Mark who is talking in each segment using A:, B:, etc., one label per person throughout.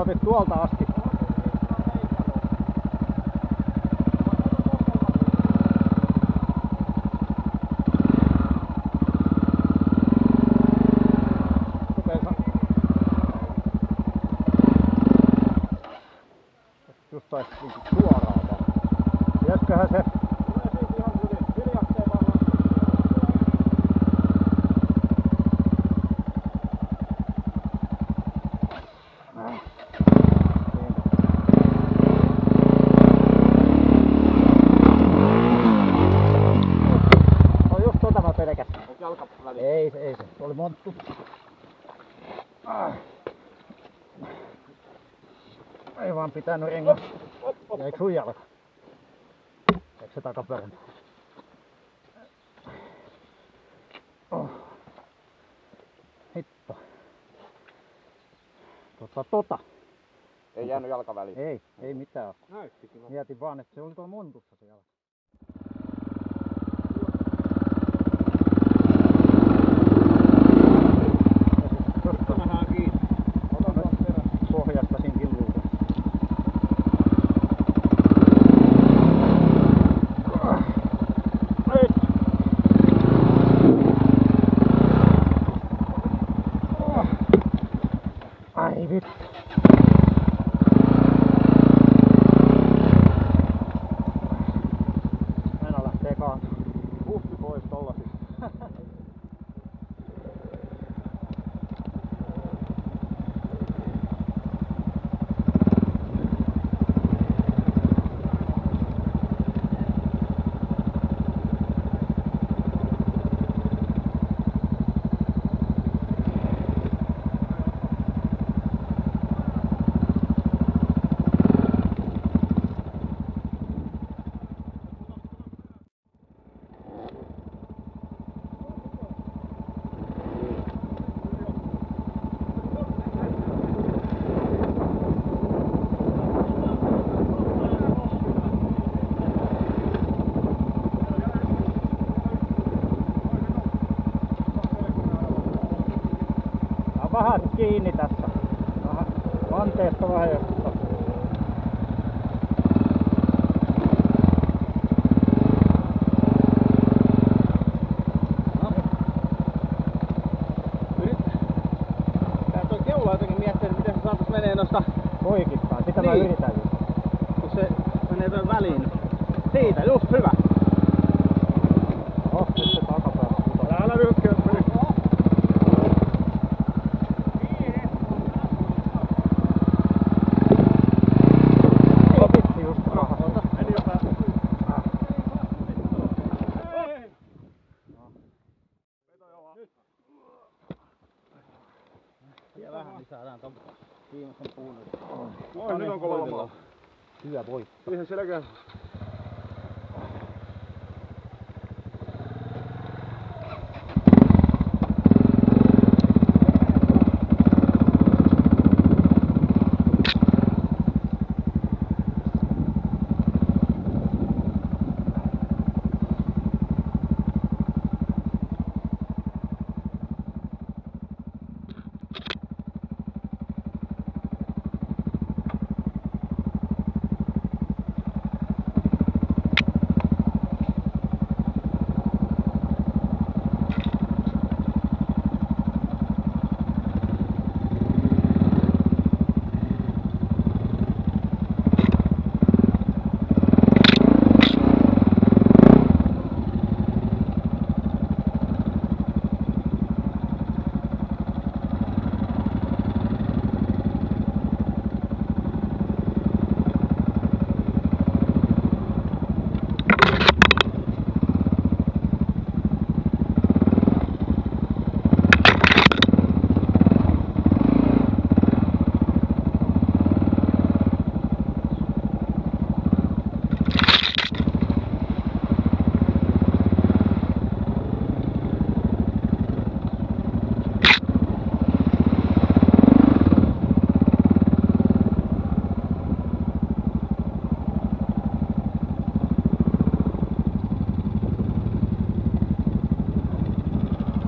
A: otit tuolta asti. Just taisi niinku suoraan vaan. Pitäisköhän se...
B: Tulee siitä ihan hyvin. Hiljakseen vaan laskee.
A: No just tota mä pelkästään.
B: Onko jalka väliin?
A: Ei se. Se oli monttu. Ei vaan pitänyt rengas. Jäikö sun jalka? Eikö se takaperän? Oh. Hitto.
B: Ei jäänyt jalka väliin.
A: Ei mitään.
B: Näytti kyllä.
A: Mietin vaan, että se oli tuolla montussa se jalka.
B: Nähdään kiinni. Otetaan perään.
A: Pohjasta siinä killuun. Ai vittu. Aina lähtee kaatumaan.
B: Puhti pois tollasis.
A: Vähän kiinni tässä. Vähän vanteesta vähän josta.
B: Nyt. Tää toi keula jotenkin miettii, että miten se saatais menee noista.
A: Poikittain. Sitä mä
B: Niin.
A: yritän just.
B: Kun se menee toi väliin. Siitä, just hyvä.
A: Oh, nyt se takapäässä putoaa.
B: Älä ryhkää meni.
A: Vitsi just rahaa.
B: Meni jo päästä.
A: Vielä vähän niin saadaan ton viimeisen puun yli.
B: Oi, nyt on kova maa.
A: Hyvä voitto.
B: Siihen selkään.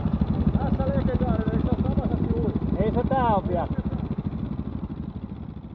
A: Ei se tää on vielä.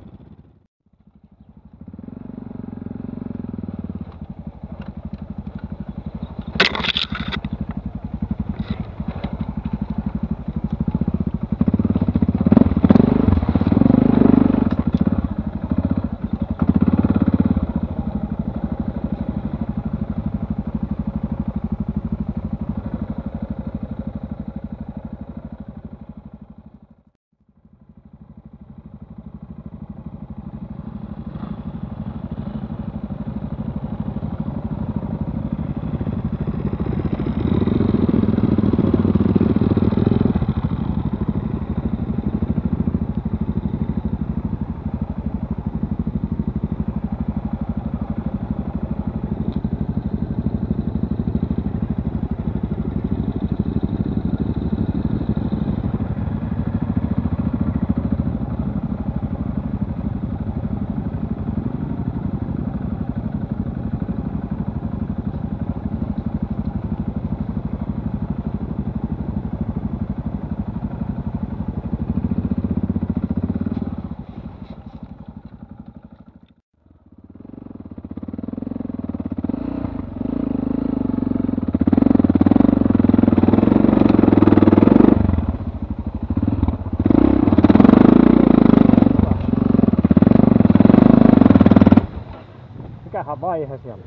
A: Hyvä vaihe siellä.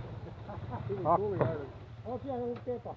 A: Akko.
B: On siellä ollut kepa.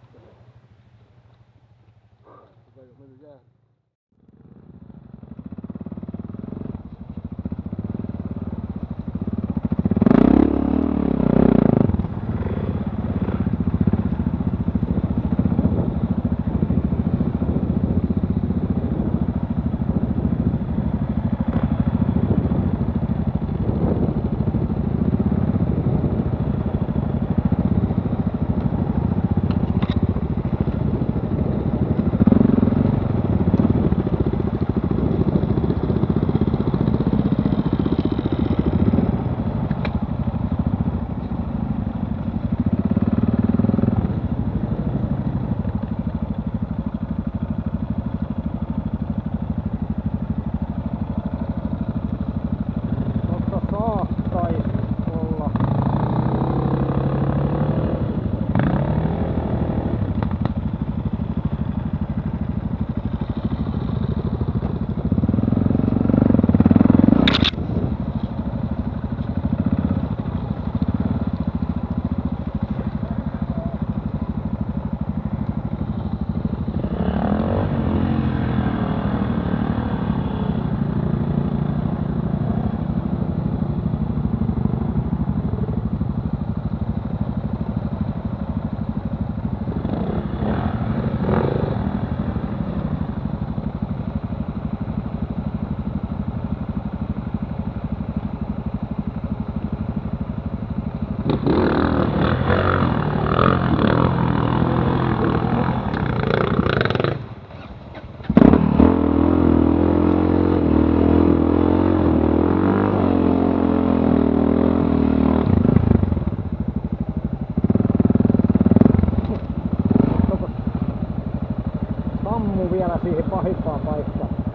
A: Sammu vielä siihen pahimpaan paikkaan.